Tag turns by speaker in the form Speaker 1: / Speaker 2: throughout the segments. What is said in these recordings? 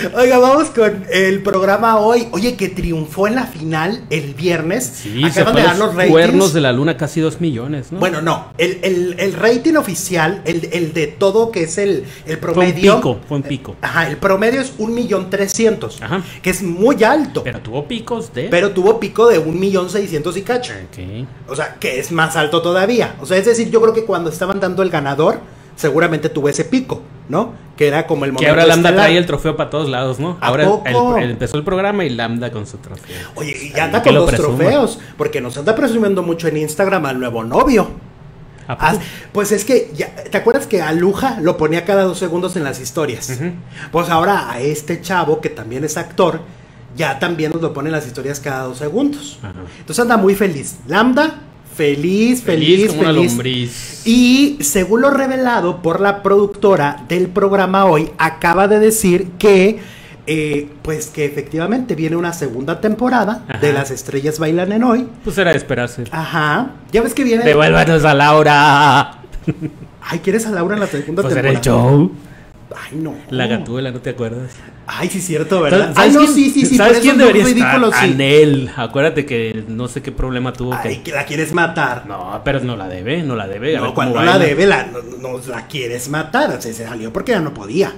Speaker 1: Oiga, vamos con el programa hoy. Oye, que triunfó en la final el viernes.
Speaker 2: Sí,
Speaker 1: acaban
Speaker 2: se
Speaker 1: de dar los ratings.
Speaker 2: Cuernos de la Luna, casi 2 millones, ¿no?
Speaker 1: Bueno, no, el rating oficial, el de todo, que es el promedio.
Speaker 2: Fue un pico.
Speaker 1: Ajá, el promedio es 1.300.000.
Speaker 2: Ajá.
Speaker 1: Que es muy alto.
Speaker 2: Pero tuvo picos de...
Speaker 1: Pero tuvo pico de 1.600.000 y cacho.
Speaker 2: Ok.
Speaker 1: O sea, que es más alto todavía. O sea, es decir, yo creo que cuando estaban dando el ganador, seguramente tuvo ese pico, ¿no? Que era como el momento.
Speaker 2: Que ahora Lambda
Speaker 1: estelar.
Speaker 2: trae el trofeo para todos lados, ¿no?
Speaker 1: ¿A
Speaker 2: Ahora
Speaker 1: poco?
Speaker 2: empezó el programa y Lambda con su trofeo.
Speaker 1: Oye, y anda con dos trofeos, porque nos anda presumiendo mucho en Instagram al nuevo novio. Pues es que, ¿te acuerdas que a Luja lo ponía cada 2 segundos en las historias? Pues ahora a este chavo, que también es actor, ya también nos lo pone en las historias cada 2 segundos. Entonces anda muy feliz. Lambda, feliz
Speaker 2: como una lombriz.
Speaker 1: Y según lo revelado por la productora del programa hoy, acaba de decir que pues que efectivamente viene una segunda temporada de Las Estrellas Bailan en Hoy.
Speaker 2: Pues era de esperarse.
Speaker 1: Ajá. Ya ves que viene.
Speaker 2: Devuélvanos a Laura.
Speaker 1: Ay, ¿quieres a Laura en la segunda
Speaker 2: pues
Speaker 1: temporada?
Speaker 2: Era el show.
Speaker 1: Ay, no.
Speaker 2: La Gatúbela, ¿no te acuerdas?
Speaker 1: Ay, sí, cierto, ¿verdad?
Speaker 2: Ay,
Speaker 1: no,
Speaker 2: quién,
Speaker 1: sí.
Speaker 2: ¿Sabes quién debería
Speaker 1: ridículo,
Speaker 2: estar?
Speaker 1: sí.
Speaker 2: Anel. Acuérdate que no sé qué problema tuvo.
Speaker 1: Ay, que la quieres matar.
Speaker 2: No, pero no la debe.
Speaker 1: No,
Speaker 2: A
Speaker 1: cuando la debe, no la quieres matar. O sea, se salió porque ya no podía.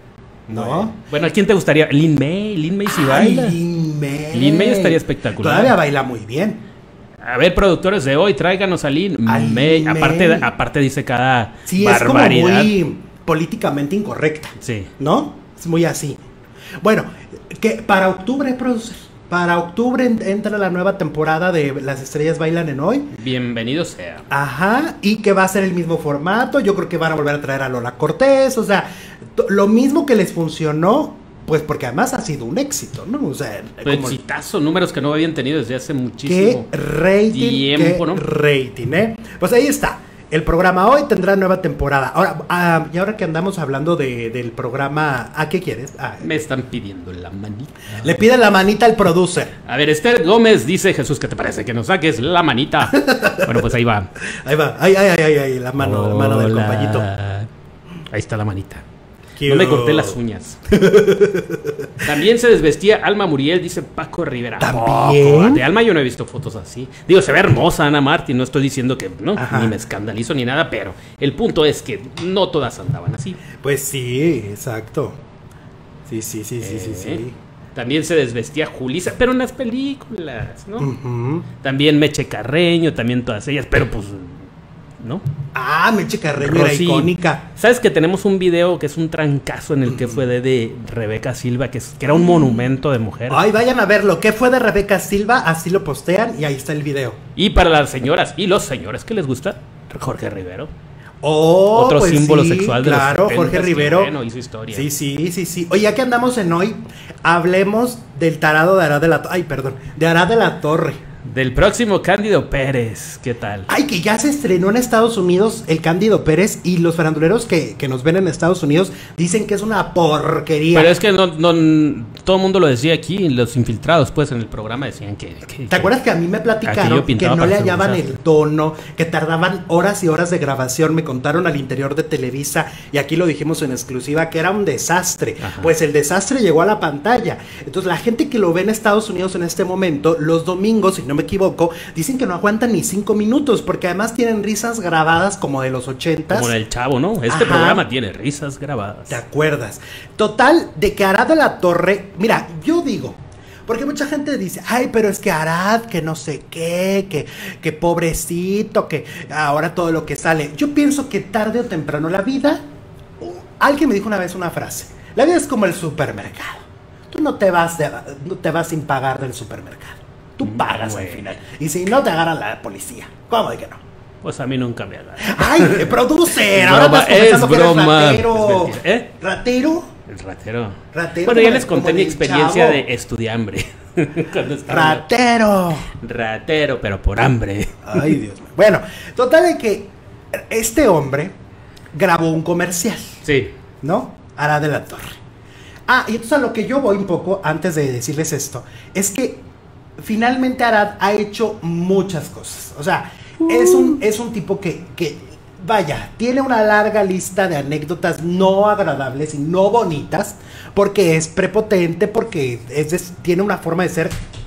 Speaker 1: ¿No?
Speaker 2: Bueno, ¿a quién te gustaría? Lin May. Lin May sí baila.
Speaker 1: Lin May.
Speaker 2: Lin May estaría espectacular.
Speaker 1: Todavía baila muy bien.
Speaker 2: A ver, productores de hoy, tráiganos a Lin May. Aparte dice cada barbaridad.
Speaker 1: Es como muy políticamente incorrecta.
Speaker 2: Sí.
Speaker 1: ¿No? Es muy así. Bueno, que para octubre, producer. Para octubre entra la nueva temporada de Las Estrellas Bailan en Hoy.
Speaker 2: Bienvenido sea.
Speaker 1: Ajá, y que va a ser el mismo formato. Yo creo que van a volver a traer a Lola Cortés. O sea, lo mismo que les funcionó, pues porque además ha sido un éxito, ¿no? O sea,
Speaker 2: exitazo, números que no habían tenido desde hace muchísimo
Speaker 1: tiempo, ¿no? Rating, ¿eh? Pues ahí está. El programa hoy tendrá nueva temporada. Ahora, y ahora que andamos hablando del programa, ¿a qué quieres?
Speaker 2: Me están pidiendo la manita.
Speaker 1: Le pide la manita al producer.
Speaker 2: A ver, Esther Gómez dice, Jesús, ¿qué te parece? Que nos saques la manita. Bueno, pues ahí va.
Speaker 1: Ahí va. Ay, la mano del compañito.
Speaker 2: Ahí está la manita. No me corté las uñas. También se desvestía Alma Muriel, dice Paco Rivera.
Speaker 1: ¿También?
Speaker 2: De Alma yo no he visto fotos así. Digo, se ve hermosa Ana Martín, no estoy diciendo que no, ni me escandalizo ni nada, pero el punto es que no todas andaban así.
Speaker 1: Pues sí, exacto. Sí.
Speaker 2: También se desvestía Julissa, pero en las películas, ¿no? También Meche Carreño, también todas ellas, pero pues... ¿no?
Speaker 1: Meche Carreño era icónica.
Speaker 2: ¿Sabes que tenemos un video que es un trancazo en el que fue de Rebeca Silva, que era un monumento de mujer?
Speaker 1: Ay, vayan a verlo. ¿Qué fue de Rebeca Silva? Así lo postean y ahí está el video.
Speaker 2: Y para las señoras y los señores que les gusta, Jorge Rivero.
Speaker 1: Oh,
Speaker 2: otro
Speaker 1: pues
Speaker 2: símbolo
Speaker 1: sí,
Speaker 2: sexual de
Speaker 1: claro,
Speaker 2: los 70s,
Speaker 1: Jorge Rivero.
Speaker 2: Bueno, hizo historia.
Speaker 1: Sí. Oye, ya que andamos en hoy, hablemos del tarado de Arad de la Torre. Ay, perdón, de Arad de la Torre.
Speaker 2: Del próximo Cándido Pérez, ¿qué tal?
Speaker 1: Ay, que ya se estrenó en Estados Unidos el Cándido Pérez y los faranduleros que nos ven en Estados Unidos dicen que es una porquería.
Speaker 2: Pero es que no todo el mundo lo decía aquí, los infiltrados pues en el programa decían que
Speaker 1: ¿te acuerdas que a mí me platicaron que no le hallaban el tono, que tardaban horas y horas de grabación? Me contaron al interior de Televisa y aquí lo dijimos en exclusiva que era un desastre. Ajá. Pues el desastre llegó a la pantalla. Entonces la gente que lo ve en Estados Unidos en este momento, los domingos, si no me equivoco, dicen que no aguantan ni 5 minutos porque además tienen risas grabadas como de los 80s.
Speaker 2: Como en El Chavo, ¿no? Este programa tiene risas grabadas.
Speaker 1: ¿Te acuerdas? Total, de que Arad de la Torre, mira, yo digo, porque mucha gente dice, ay, pero es que Arad, que no sé qué, que pobrecito, que ahora todo lo que sale. Yo pienso que tarde o temprano la vida, alguien me dijo una vez una frase, la vida es como el supermercado. Tú no te vas sin pagar del supermercado. Tú pagas al final. Y si no, te agarra la policía. ¿Cómo de que no?
Speaker 2: Pues a mí nunca me agarra.
Speaker 1: ¡Ay, producer! Ahora
Speaker 2: es broma.
Speaker 1: ¿Ratero?
Speaker 2: El ratero.
Speaker 1: Bueno,
Speaker 2: ya les conté mi experiencia de estudiambre. Ratero, pero por hambre.
Speaker 1: Ay, Dios mío. Bueno, total de que este hombre grabó un comercial.
Speaker 2: Sí.
Speaker 1: ¿No? Arad de la Torre. Y entonces a lo que yo voy un poco, antes de decirles esto, es que finalmente Arad ha hecho muchas cosas. O sea, es un tipo que vaya, tiene una larga lista de anécdotas no agradables y no bonitas, porque es prepotente, porque tiene una forma de ser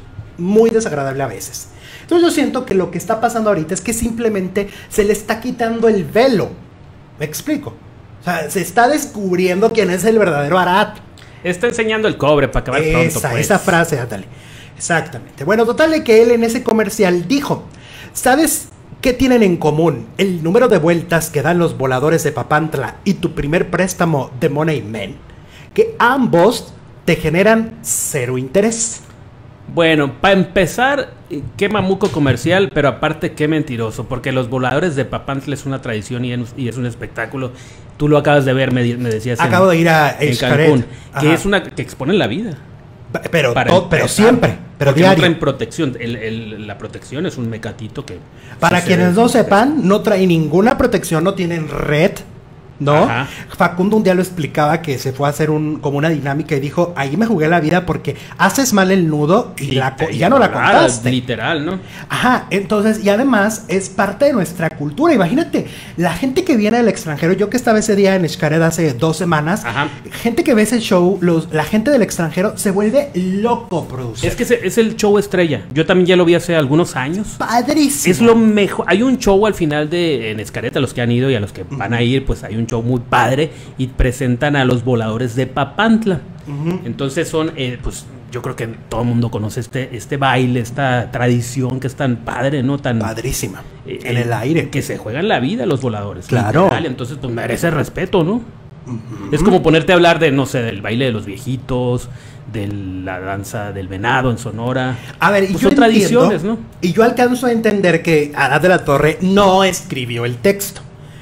Speaker 1: muy desagradable a veces. Entonces yo siento que lo que está pasando ahorita es que simplemente se le está quitando el velo. ¿Me explico? O sea, se está descubriendo quién es el verdadero Arad.
Speaker 2: Está enseñando el cobre para acabar pronto, pues.
Speaker 1: Esa frase, ándale. Exactamente. Bueno, total de que él en ese comercial dijo, ¿sabes qué tienen en común el número de vueltas que dan los voladores de Papantla y tu primer préstamo de Money Man? Que ambos te generan cero interés.
Speaker 2: Bueno, para empezar, qué mamuco comercial, pero aparte qué mentiroso, porque los voladores de Papantla es una tradición y es un espectáculo. Tú lo acabas de ver, me decías.
Speaker 1: Acabo de ir a
Speaker 2: en Cancún, que exponen la vida.
Speaker 1: Pero siempre, pero
Speaker 2: porque
Speaker 1: diario.
Speaker 2: No traen protección. La protección es un mecatito que...
Speaker 1: Para quienes no sepan, no traen ninguna protección, no tienen red, ¿no?
Speaker 2: Ajá.
Speaker 1: Facundo un día lo explicaba que se fue a hacer como una dinámica y dijo, ahí me jugué la vida porque haces mal el nudo y ya no la contaste.
Speaker 2: Literal, ¿no?
Speaker 1: Ajá, entonces, y además es parte de nuestra cultura. Imagínate, la gente que viene del extranjero, yo que estaba ese día en Xcaret hace 2 semanas,
Speaker 2: Ajá.
Speaker 1: gente que ve ese show, la gente del extranjero se vuelve loco producir.
Speaker 2: Es que es el show estrella. Yo también ya lo vi hace algunos años.
Speaker 1: Padrísimo.
Speaker 2: Es lo mejor. Hay un show al final en Xcaret, a los que han ido y a los que van a ir, pues hay un show muy padre y presentan a los voladores de Papantla. Entonces son, pues yo creo que todo el mundo conoce este baile, esta tradición que es tan padre, ¿no? Tan
Speaker 1: padrísima. En el aire.
Speaker 2: Que se juegan la vida los voladores.
Speaker 1: Claro.
Speaker 2: Literal. Entonces, pues merece respeto, ¿no? Es como ponerte a hablar de, no sé, del baile de los viejitos, de la danza del venado en Sonora.
Speaker 1: A ver,
Speaker 2: pues
Speaker 1: yo
Speaker 2: son tradiciones, ¿no?
Speaker 1: Y yo alcanzo a entender que Arad de la Torre no escribió el texto.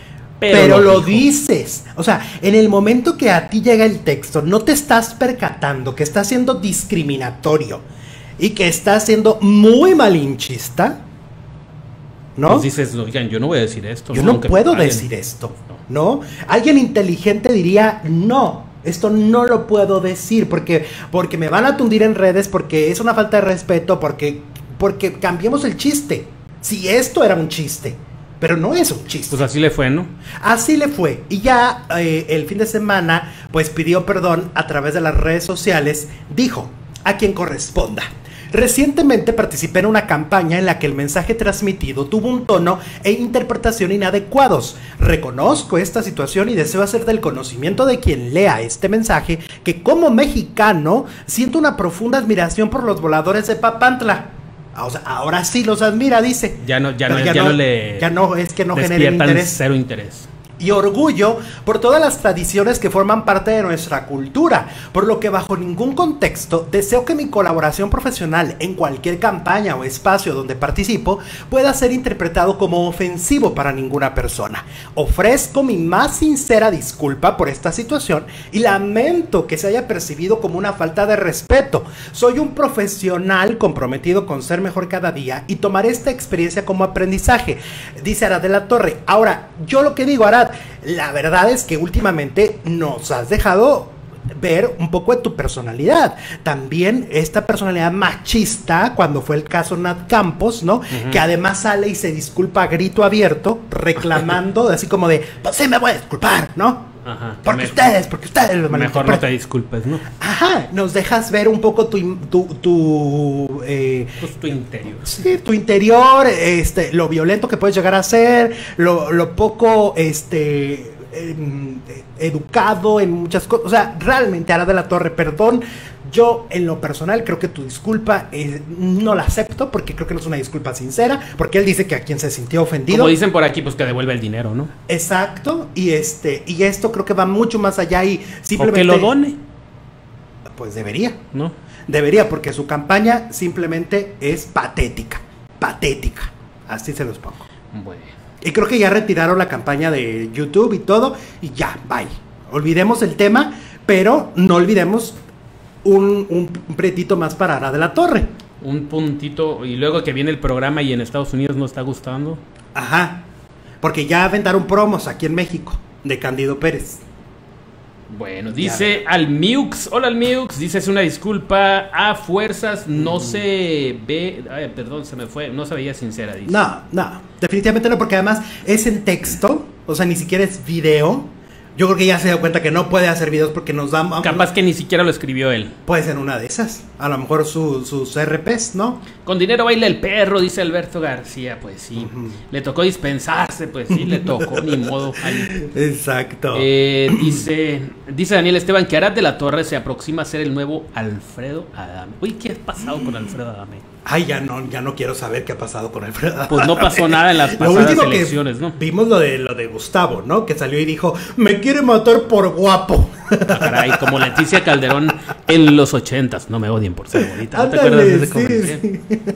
Speaker 1: Pero lo dices. O sea, en el momento que a ti llega el texto, no te estás percatando que está siendo discriminatorio y que está siendo muy malinchista, ¿no?
Speaker 2: Pues dices, oigan, yo no voy a decir esto.
Speaker 1: Yo no puedo decir esto, ¿no? Alguien inteligente diría, no, esto no lo puedo decir porque me van a tundir en redes, porque es una falta de respeto, porque cambiemos el chiste. Si esto era un chiste. Pero no es un chiste.
Speaker 2: Pues así le fue, ¿no?
Speaker 1: Así le fue. Y ya el fin de semana, pues pidió perdón a través de las redes sociales. Dijo, a quien corresponda. Recientemente participé en una campaña en la que el mensaje transmitido tuvo un tono e interpretación inadecuados. Reconozco esta situación y deseo hacer del conocimiento de quien lea este mensaje que como mexicano siento una profunda admiración por los voladores de Papantla. O sea, ahora sí los admira, dice.
Speaker 2: Ya no es que no
Speaker 1: generen interés.
Speaker 2: Cero interés.
Speaker 1: Y orgullo por todas las tradiciones que forman parte de nuestra cultura, por lo que bajo ningún contexto deseo que mi colaboración profesional en cualquier campaña o espacio donde participo pueda ser interpretado como ofensivo para ninguna persona. Ofrezco mi más sincera disculpa por esta situación y lamento que se haya percibido como una falta de respeto. Soy un profesional comprometido con ser mejor cada día y tomaré esta experiencia como aprendizaje, dice Arad de la Torre. Ahora, yo lo que digo, Arad, la verdad es que últimamente nos has dejado ver un poco de tu personalidad. También esta personalidad machista, cuando fue el caso Nat Campos, ¿no? Que además sale y se disculpa a grito abierto, reclamando, así como de, pues sí me voy a disculpar, ¿no?
Speaker 2: Ajá,
Speaker 1: porque ustedes lo
Speaker 2: mejor no te disculpes, ¿no?
Speaker 1: Ajá, nos dejas ver un poco tu
Speaker 2: interior.
Speaker 1: Sí, tu interior, lo violento que puedes llegar a ser, lo poco educado en muchas cosas. O sea, realmente, Arad de la Torre, perdón. Yo, en lo personal, creo que tu disculpa no la acepto, porque creo que no es una disculpa sincera, porque él dice que a quien se sintió ofendido.
Speaker 2: Como dicen por aquí, pues que devuelve el dinero, ¿no?
Speaker 1: Exacto, y esto creo que va mucho más allá y simplemente...
Speaker 2: O que lo done.
Speaker 1: Pues debería.
Speaker 2: ¿No?
Speaker 1: Debería, porque su campaña simplemente es patética. Patética. Así se los pongo.
Speaker 2: Bueno.
Speaker 1: Y creo que ya retiraron la campaña de YouTube y todo, y ya, bye. Olvidemos el tema, pero no olvidemos un pretito más para Arad de la Torre.
Speaker 2: Un puntito, y luego que viene el programa y en Estados Unidos no está gustando.
Speaker 1: Ajá, porque ya aventaron promos aquí en México de Candido Pérez.
Speaker 2: Bueno, dice Almiux, hola Almiux, dice es una disculpa, a fuerzas no se ve, ay, perdón, se me fue, no se veía sincera, dice.
Speaker 1: No, definitivamente no, porque además es en texto, O sea, ni siquiera es video. Yo creo que ya se dio cuenta que no puede hacer videos porque nos da...
Speaker 2: Capaz que ni siquiera lo escribió él.
Speaker 1: Puede ser una de esas. A lo mejor sus RPs, ¿no?
Speaker 2: Con dinero baila el perro, dice Alberto García. Pues sí. Le tocó dispensarse, pues sí, le tocó, ni modo.
Speaker 1: Exacto.
Speaker 2: Dice Daniel Esteban que Arad de la Torre se aproxima a ser el nuevo Alfredo Adame. Uy, ¿qué ha pasado con Alfredo Adame?
Speaker 1: Ay, ya no quiero saber qué ha pasado con Alfredo Adame.
Speaker 2: Pues no pasó nada en las pasadas elecciones, ¿no?
Speaker 1: Vimos lo de Gustavo, ¿no? Que salió y dijo, me quiere matar por guapo.
Speaker 2: Ah, caray, como Leticia Calderón en los 80s. No me odien por ser bonita. ¿No te acuerdas de ese comercial?
Speaker 1: Sí.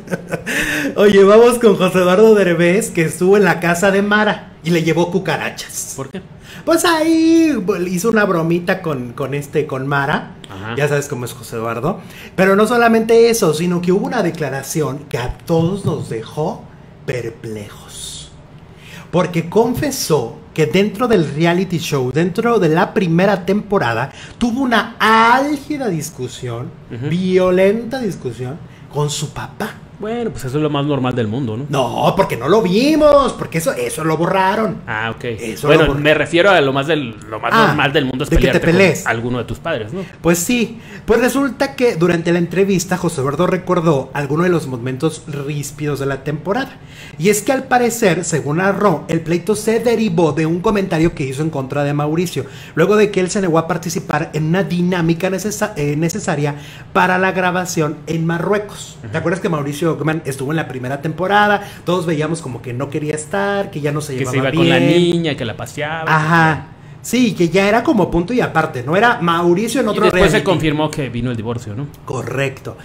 Speaker 1: Oye, vamos con José Eduardo Derbez, que estuvo en la casa de Mara y le llevó cucarachas.
Speaker 2: ¿Por qué?
Speaker 1: Pues ahí hizo una bromita con Mara.
Speaker 2: Ajá.
Speaker 1: Ya sabes cómo es José Eduardo. Pero no solamente eso, sino que hubo una declaración que a todos nos dejó perplejos. Porque confesó que dentro del reality show, dentro de la primera temporada, tuvo una álgida discusión, violenta discusión, con su papá.
Speaker 2: Bueno, pues eso es lo más normal del mundo, ¿no?
Speaker 1: No, porque no lo vimos, porque eso lo borraron.
Speaker 2: Ah, ok.
Speaker 1: Eso
Speaker 2: bueno, me refiero a lo más normal del mundo es
Speaker 1: de que te pelees
Speaker 2: con alguno de tus padres, ¿no?
Speaker 1: Pues sí, pues resulta que durante la entrevista José Eduardo recordó algunos de los momentos ríspidos de la temporada. Y es que al parecer, según narró, el pleito se derivó de un comentario que hizo en contra de Mauricio, luego de que él se negó a participar en una dinámica necesaria para la grabación en Marruecos. ¿Te acuerdas que Mauricio estuvo en la primera temporada? Todos veíamos como que no quería estar, que ya no se llevaba bien.
Speaker 2: Que se iba con la niña, que la paseaba.
Speaker 1: Ajá. Sí, que ya era como punto y aparte, no era Mauricio en otro reality.
Speaker 2: Y después se confirmó que vino el divorcio, ¿no?
Speaker 1: Correcto.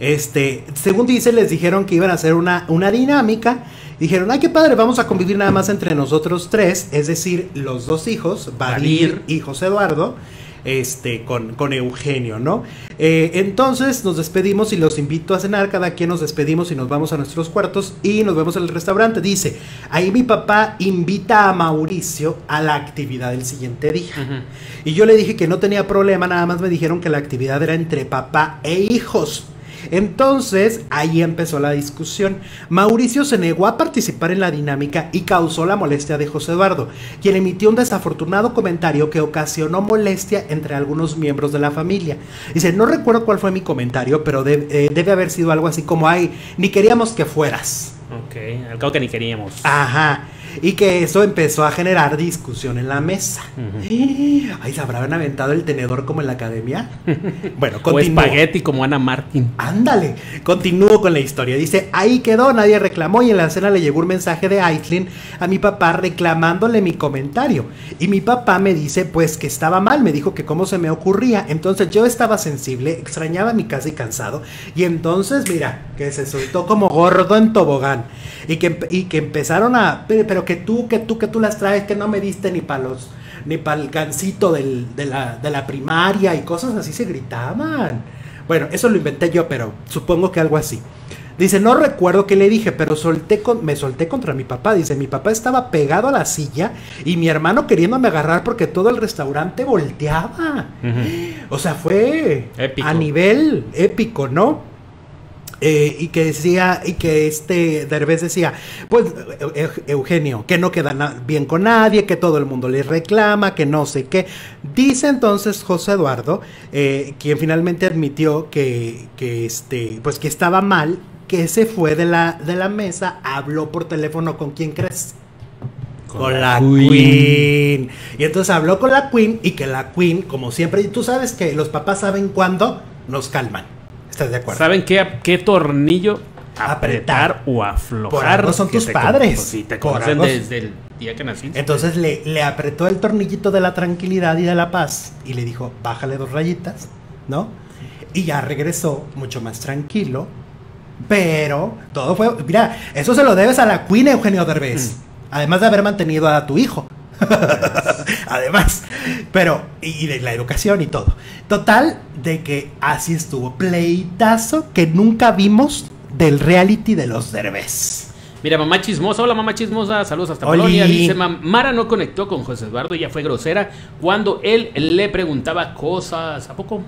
Speaker 1: Según dice, les dijeron que iban a hacer una dinámica. Dijeron, ay, qué padre, vamos a convivir nada más entre nosotros tres, es decir, los dos hijos, Badir y José Eduardo. Con Eugenio, ¿no? Entonces nos despedimos y los invito a cenar. Cada quien nos despedimos y nos vamos a nuestros cuartos y nos vemos en el restaurante. Dice, ahí mi papá invita a Mauricio a la actividad del siguiente día. Y yo le dije que no tenía problema, nada más me dijeron que la actividad era entre papá e hijos. Entonces, ahí empezó la discusión. Mauricio se negó a participar en la dinámica y causó la molestia de José Eduardo, quien emitió un desafortunado comentario que ocasionó molestia entre algunos miembros de la familia. Dice, no recuerdo cuál fue mi comentario, pero debe haber sido algo así como, ay, ni queríamos que fueras.
Speaker 2: Ok, al cabo que ni queríamos.
Speaker 1: Ajá. Y que eso empezó a generar discusión en la mesa. Ay, ¿se habrán aventado el tenedor como en la academia? Bueno, continúo.
Speaker 2: O espagueti como Ana Martín.
Speaker 1: Ándale, continúo con la historia. Dice, ahí quedó, nadie reclamó y en la cena le llegó un mensaje de Aislinn a mi papá reclamándole mi comentario. Y mi papá me dice, pues que estaba mal, me dijo que cómo se me ocurría. Entonces yo estaba sensible, extrañaba mi casa y cansado. Y entonces, mira, que se soltó como gordo en tobogán. Y que empezaron a, pero que tú las traes, que no me diste ni para el gancito de la primaria y cosas así se gritaban. Bueno, eso lo inventé yo, pero supongo que algo así. Dice, no recuerdo qué le dije, pero me solté contra mi papá. Dice, mi papá estaba pegado a la silla y mi hermano queriéndome agarrar porque todo el restaurante volteaba. O sea, fue épico. A nivel épico, ¿no? Y que decía, Derbez decía, pues Eugenio, que no queda bien con nadie, que todo el mundo le reclama, que no sé qué. Dice entonces José Eduardo, quien finalmente admitió que estaba mal, que se fue de la mesa, habló por teléfono con quién crees. Con la Queen. Y entonces habló con la Queen y que la Queen, como siempre, y tú sabes que los papás saben cuándo nos calman. ¿Estás de acuerdo?
Speaker 2: ¿Saben qué tornillo apretar o aflojar?
Speaker 1: Por algo son tus padres.
Speaker 2: Sí, te conocen desde el día que naciste.
Speaker 1: Entonces le apretó el tornillito de la tranquilidad y de la paz y le dijo, bájale 2 rayitas, ¿no? Y ya regresó mucho más tranquilo. Pero todo fue... Mira, eso se lo debes a la Queen, Eugenio Derbez. Además de haber mantenido a tu hijo. Además, pero y de la educación y todo. Total, de que así estuvo. Pleitazo que nunca vimos del reality de los Derbez.
Speaker 2: Mira, mamá chismosa, hola mamá chismosa, saludos hasta Polonia. Dice, Mara no conectó con José Eduardo, ella fue grosera cuando él le preguntaba cosas. ¿A poco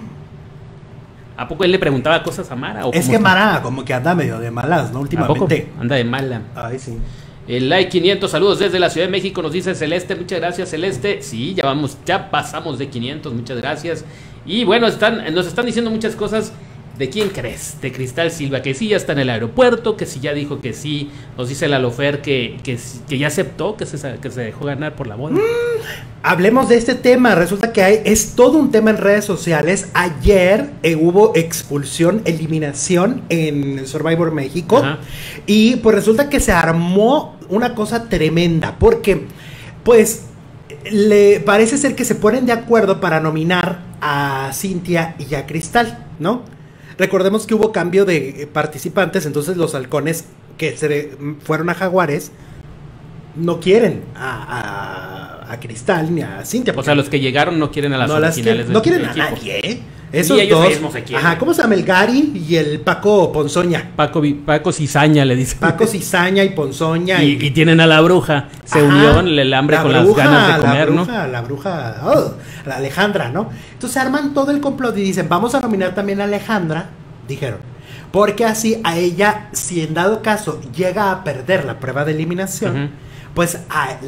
Speaker 2: él le preguntaba cosas a Mara?
Speaker 1: Es que Mara como que anda medio de malas, ¿no? Últimamente.
Speaker 2: Anda de mala.
Speaker 1: Ay, sí.
Speaker 2: El like 500, saludos desde la Ciudad de México, nos dice Celeste, muchas gracias Celeste. Sí, ya pasamos de 500, muchas gracias. Y bueno, nos están diciendo muchas cosas. ¿De quién crees? De Cristal Silva, que sí ya está en el aeropuerto, que sí ya dijo que sí. Nos dice la Lofer que ya aceptó, que se dejó ganar por la boda.
Speaker 1: Hablemos de este tema. Resulta que es todo un tema en redes sociales. Ayer hubo expulsión, eliminación en Survivor México. Ajá. Y pues resulta que se armó una cosa tremenda. Porque pues le parece ser que se ponen de acuerdo para nominar a Cintia y a Cristal, ¿no? Recordemos que hubo cambio de participantes, entonces los halcones que se fueron a Jaguares no quieren a Cristal ni a Cintia.
Speaker 2: O sea, los que llegaron no quieren a las originales.
Speaker 1: No quieren a nadie, Esos
Speaker 2: ellos
Speaker 1: dos.
Speaker 2: Mismos se quieren.
Speaker 1: Ajá, ¿cómo se llama? El Gary y el Paco Ponzoña.
Speaker 2: Paco Cizaña le dice.
Speaker 1: Paco Cizaña y Ponzoña.
Speaker 2: Y tienen a la bruja. Se unió el hambre con las ganas de comer, ¿no?
Speaker 1: La bruja, la Alejandra, ¿no? Entonces arman todo el complot y dicen, vamos a nominar también a Alejandra, dijeron. Porque así a ella, si en dado caso llega a perder la prueba de eliminación, pues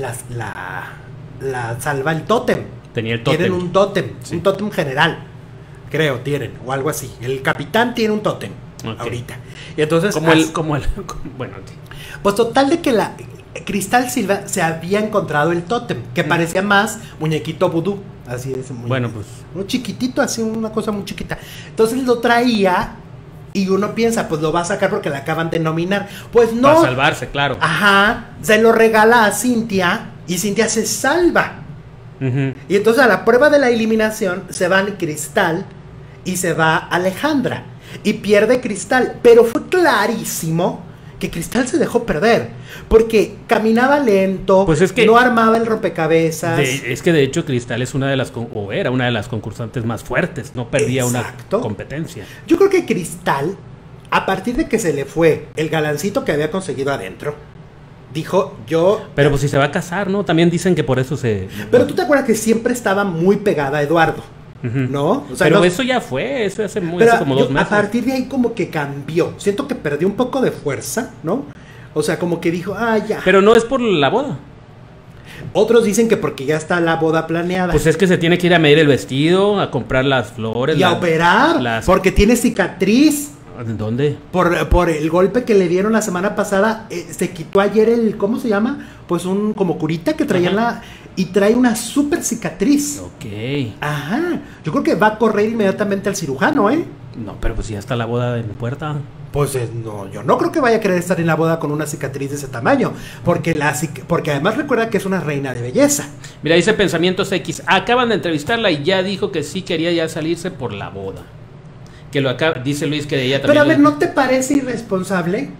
Speaker 1: la salva el tótem.
Speaker 2: Tenía el tótem.
Speaker 1: Tienen un tótem general. Creo, tienen, o algo así. El capitán tiene un tótem ahorita. Y entonces.
Speaker 2: Bueno.
Speaker 1: Pues total de que la Cristal Silva se había encontrado el tótem, que parecía más muñequito vudú. Así es.
Speaker 2: Bueno, pues.
Speaker 1: Un chiquitito, así, una cosa muy chiquita. Entonces lo traía. Y uno piensa, pues lo va a sacar porque la acaban de nominar. Pues no.
Speaker 2: Para salvarse, claro.
Speaker 1: Ajá. Se lo regala a Cintia. Y Cintia se salva. Y entonces a la prueba de la eliminación se van Cristal y se va Alejandra y pierde Cristal, pero fue clarísimo que Cristal se dejó perder porque caminaba lento,
Speaker 2: pues es que
Speaker 1: no armaba el rompecabezas.
Speaker 2: Es que de hecho Cristal es era una de las concursantes más fuertes, no perdía una competencia.
Speaker 1: Yo creo que Cristal, a partir de que se le fue el galancito que había conseguido adentro, dijo
Speaker 2: Pero pues si se va a casar, ¿no? También dicen que por eso
Speaker 1: Pero tú te acuerdas que siempre estaba muy pegada a Eduardo, ¿no? O sea,
Speaker 2: pero eso ya fue, eso hace como 2 meses.
Speaker 1: A partir de ahí como que cambió. Siento que perdió un poco de fuerza, ¿no? O sea, como que dijo, ya.
Speaker 2: Pero no es por la boda.
Speaker 1: Otros dicen que porque ya está la boda planeada.
Speaker 2: Pues es que se tiene que ir a medir el vestido, a comprar las flores.
Speaker 1: Y a operar, porque tiene cicatriz.
Speaker 2: ¿Dónde?
Speaker 1: Por el golpe que le dieron la semana pasada, se quitó ayer ¿cómo se llama? Pues un como curita que traía y trae una súper cicatriz.
Speaker 2: Ok.
Speaker 1: Ajá. Yo creo que va a correr inmediatamente al cirujano, ¿eh?
Speaker 2: No, pero pues ya está la boda en puerta.
Speaker 1: Pues no, yo no creo que vaya a querer estar en la boda con una cicatriz de ese tamaño, porque además recuerda que es una reina de belleza.
Speaker 2: Mira, dice Pensamientos X, acaban de entrevistarla y ya dijo que sí quería ya salirse por la boda. Que lo acaba, dice Luis que ella también.
Speaker 1: Pero a ver, ¿no te parece irresponsable?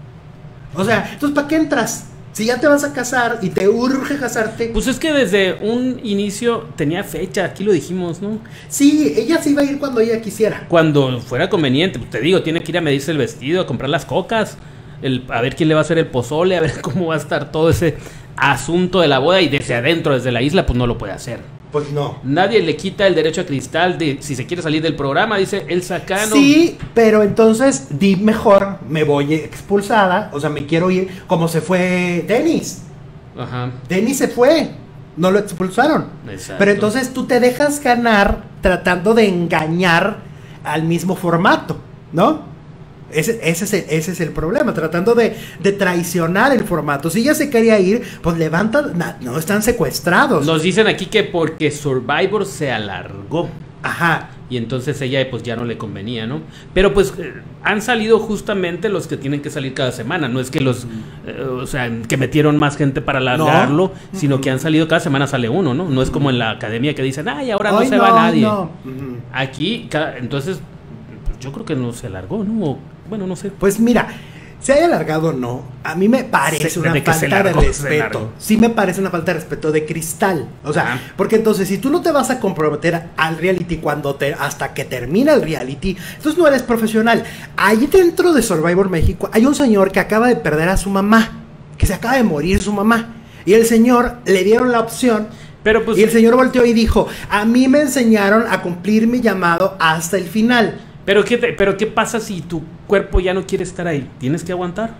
Speaker 1: O sea, entonces ¿para qué entras? Si ya te vas a casar y te urge casarte.
Speaker 2: Pues es que desde un inicio tenía fecha, aquí lo dijimos, ¿no?
Speaker 1: Sí, ella se iba a ir cuando ella quisiera.
Speaker 2: Cuando fuera conveniente, pues te digo, tiene que ir a medirse el vestido, a comprar las cocas, a ver quién le va a hacer el pozole, a ver cómo va a estar todo ese asunto de la boda y desde adentro, desde la isla, pues no lo puede hacer.
Speaker 1: Pues no.
Speaker 2: Nadie le quita el derecho a Cristal de si se quiere salir del programa, dice el Sacano.
Speaker 1: Sí, pero entonces di mejor, me voy expulsada, o sea, me quiero ir como se fue Denis.
Speaker 2: Ajá.
Speaker 1: Denis se fue, no lo expulsaron.
Speaker 2: Exacto.
Speaker 1: Pero entonces tú te dejas ganar tratando de engañar al mismo formato, ¿no? Ese es el problema, tratando de traicionar el formato. Si ella se quería ir, pues no están secuestrados.
Speaker 2: Nos dicen aquí que porque Survivor se alargó.
Speaker 1: Ajá.
Speaker 2: Y entonces ella pues ya no le convenía, ¿no? Pero pues han salido justamente los que tienen que salir cada semana. No es que o sea, que metieron más gente para alargarlo, sino que han salido cada semana sale uno, ¿no? No es como en la academia que dicen, ahora no se va nadie. No. Aquí, entonces, pues yo creo que no se alargó, ¿no? Bueno, no sé.
Speaker 1: Pues mira, se haya alargado o no, a mí me parece una falta de respeto. Sí me parece una falta de respeto de Cristal. O sea, porque entonces si tú no te vas a comprometer al reality hasta que termina el reality, entonces no eres profesional. Ahí dentro de Survivor México hay un señor que acaba de perder a su mamá, que se acaba de morir su mamá. Y el señor le dieron la opción.
Speaker 2: Pero pues,
Speaker 1: y el señor volteó y dijo, a mí me enseñaron a cumplir mi llamado hasta el final.
Speaker 2: Pero ¿qué pasa si tu cuerpo ya no quiere estar ahí? ¿Tienes que aguantar?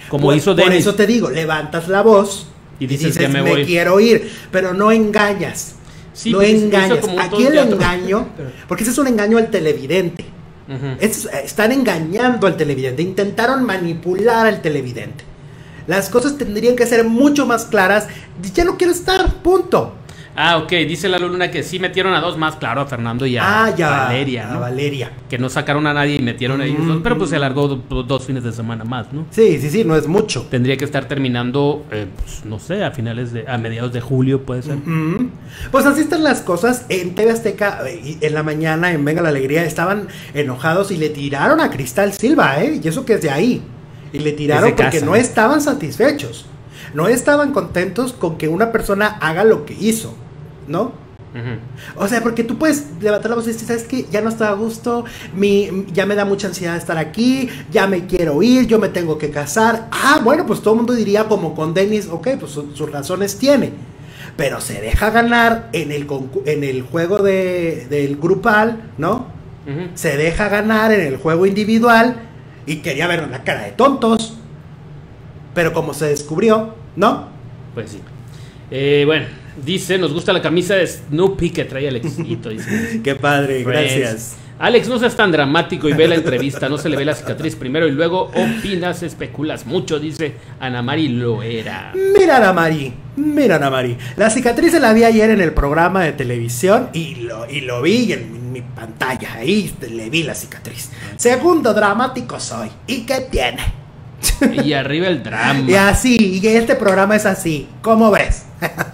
Speaker 2: Como hizo
Speaker 1: Por
Speaker 2: Dennis.
Speaker 1: eso te digo, levantas la voz
Speaker 2: Y dices, ya me
Speaker 1: me
Speaker 2: voy.
Speaker 1: quiero ir, pero no engañas.
Speaker 2: Sí,
Speaker 1: no
Speaker 2: pues, hizo
Speaker 1: engañas.
Speaker 2: como un
Speaker 1: Aquí el
Speaker 2: teatro.
Speaker 1: engaño, porque ese es un engaño al televidente.
Speaker 2: Ujú.
Speaker 1: Están engañando al televidente, intentaron manipular al televidente. Las cosas tendrían que ser mucho más claras. Ya no quiero estar, punto.
Speaker 2: Ah, ok, dice la Luna que sí metieron a dos más, claro, a Fernando y a Valeria,
Speaker 1: a
Speaker 2: ¿no?
Speaker 1: Valeria.
Speaker 2: Que no sacaron a nadie y metieron a ellos dos, pero pues se alargó dos fines de semana más, ¿no?
Speaker 1: Sí, no es mucho.
Speaker 2: Tendría que estar terminando, pues, no sé, a mediados de julio puede ser.
Speaker 1: Pues así están las cosas. En TV Azteca, en la mañana, en Venga la Alegría, estaban enojados y le tiraron a Cristal Silva, ¿eh? Y eso que es de ahí. Y le tiraron
Speaker 2: Es de
Speaker 1: porque
Speaker 2: casa.
Speaker 1: no estaban satisfechos. No estaban contentos con que una persona haga lo que hizo, ¿no?
Speaker 2: Ujú.
Speaker 1: O sea, porque tú puedes levantar la voz y decir, ¿sabes qué? Ya no estoy a gusto, ya me da mucha ansiedad estar aquí, ya me quiero ir, yo me tengo que casar. Ah, bueno, pues todo el mundo diría como con Dennis, ok, pues sus razones tiene. Pero se deja ganar en el juego del grupal, ¿no?
Speaker 2: Ujú.
Speaker 1: Se deja ganar en el juego individual y quería ver la cara de tontos. Pero como se descubrió, ¿no?
Speaker 2: Pues sí. Bueno, dice, nos gusta la camisa de Snoopy que trae Alexito. Dice.
Speaker 1: Qué padre,
Speaker 2: Pues,
Speaker 1: gracias.
Speaker 2: Alex, no seas tan dramático y ve la entrevista, no se le ve la cicatriz primero y luego opinas, especulas mucho, dice Ana Mari Loera.
Speaker 1: Mira Ana Mari. La cicatriz se la vi ayer en el programa de televisión y lo vi en mi pantalla. Ahí le vi la cicatriz. Segundo dramático soy. ¿Y qué tiene?
Speaker 2: Y arriba el drama.
Speaker 1: Y así, y este programa es así. ¿Cómo ves?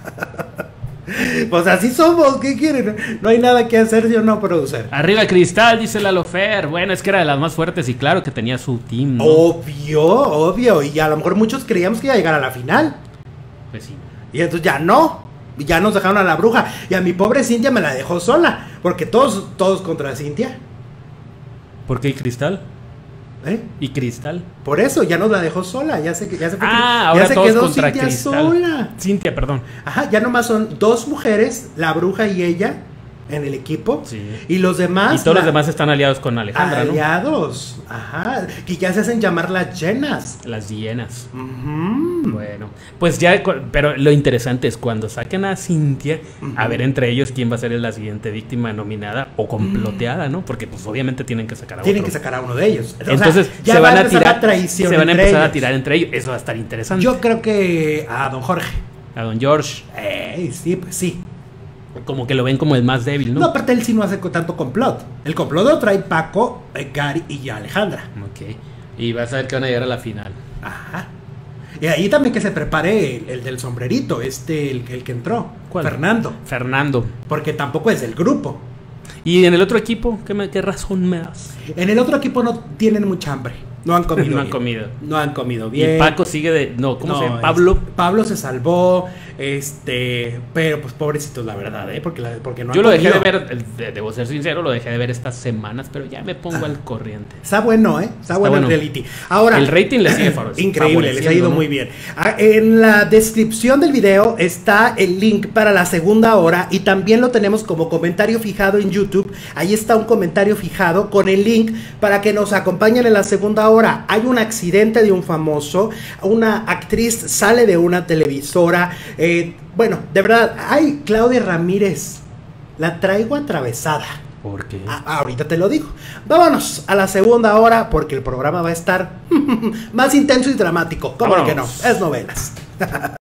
Speaker 1: Pues así somos, ¿qué quieren? No hay nada que hacer, yo no producer.
Speaker 2: Arriba Cristal, dice la Lofer. Bueno, es que era de las más fuertes y claro que tenía su team, ¿no?
Speaker 1: Obvio. Y a lo mejor muchos creíamos que iba a llegar a la final.
Speaker 2: Pues sí.
Speaker 1: Y entonces ya no. Ya nos dejaron a la bruja. Y a mi pobre Cintia me la dejó sola. Porque todos contra Cintia.
Speaker 2: ¿Por qué Cristal?
Speaker 1: ¿Eh?
Speaker 2: ¿Y Cristal?
Speaker 1: Por eso, ya nos la dejó sola. Ya se fue.
Speaker 2: Ah,
Speaker 1: ya
Speaker 2: ahora
Speaker 1: se
Speaker 2: todos
Speaker 1: quedó
Speaker 2: contra
Speaker 1: Cintia
Speaker 2: Cristal.
Speaker 1: sola.
Speaker 2: Cintia, perdón.
Speaker 1: Ajá, ya nomás son dos mujeres, la bruja y ella, en el equipo.
Speaker 2: Sí.
Speaker 1: Y los demás.
Speaker 2: Y todos los demás están aliados con Alejandra,
Speaker 1: aliados. Ajá. Que ya se hacen llamar las llenas.
Speaker 2: ¿no? Las hienas.
Speaker 1: Ujú.
Speaker 2: Bueno, pues ya, pero lo interesante es cuando saquen a Cintia, a ver entre ellos quién va a ser la siguiente víctima nominada o comploteada, ¿no? Porque pues obviamente tienen que sacar a
Speaker 1: Tienen
Speaker 2: otro.
Speaker 1: que sacar a uno de ellos. O sea,
Speaker 2: Entonces
Speaker 1: ya
Speaker 2: se
Speaker 1: va
Speaker 2: van a
Speaker 1: empezar
Speaker 2: tirar,
Speaker 1: la traición
Speaker 2: se van a
Speaker 1: entre
Speaker 2: empezar a
Speaker 1: ellos.
Speaker 2: tirar entre ellos. Eso va a estar interesante.
Speaker 1: Yo creo que a don Jorge.
Speaker 2: A don George,
Speaker 1: Sí, pues sí.
Speaker 2: como que lo ven como el más débil,
Speaker 1: No,
Speaker 2: ¿no?
Speaker 1: aparte él sí no hace tanto complot. El complot lo trae Paco, Gary y Alejandra.
Speaker 2: Ok. Y vas a ver que van a llegar a la final.
Speaker 1: Ajá. Y ahí también que se prepare el del sombrerito, el que entró.
Speaker 2: ¿Cuál?
Speaker 1: Fernando. Porque tampoco es del grupo.
Speaker 2: ¿Y en el otro equipo? ¿Qué razón me das?
Speaker 1: En el otro equipo no tienen mucha hambre. No han comido
Speaker 2: No han
Speaker 1: bien.
Speaker 2: comido.
Speaker 1: No han comido bien.
Speaker 2: Y Paco sigue de... No, ¿cómo
Speaker 1: No,
Speaker 2: se llama? Pablo.
Speaker 1: Pablo se salvó, pero pues pobrecitos la verdad, porque no
Speaker 2: Yo
Speaker 1: han
Speaker 2: lo dejé de
Speaker 1: comido.
Speaker 2: ver, debo ser sincero, lo dejé de ver estas semanas, pero ya me pongo al corriente.
Speaker 1: Está bueno, Está bueno el
Speaker 2: bueno.
Speaker 1: reality. Ahora,
Speaker 2: El rating le sigue
Speaker 1: increíble, les ha ido
Speaker 2: ¿no?
Speaker 1: muy bien. En la descripción del video está el link para la segunda hora y también lo tenemos como comentario fijado en YouTube. Ahí está un comentario fijado con el link para que nos acompañen en la segunda hora. Hay un accidente de un famoso, una actriz sale de una televisora. Bueno, de verdad, ay, Claudia Ramírez, la traigo atravesada.
Speaker 2: ¿Por qué?
Speaker 1: Ahorita te lo digo. Vámonos a la segunda hora porque el programa va a estar más intenso y dramático. ¿Cómo que no?
Speaker 2: Vámonos.
Speaker 1: Es novelas.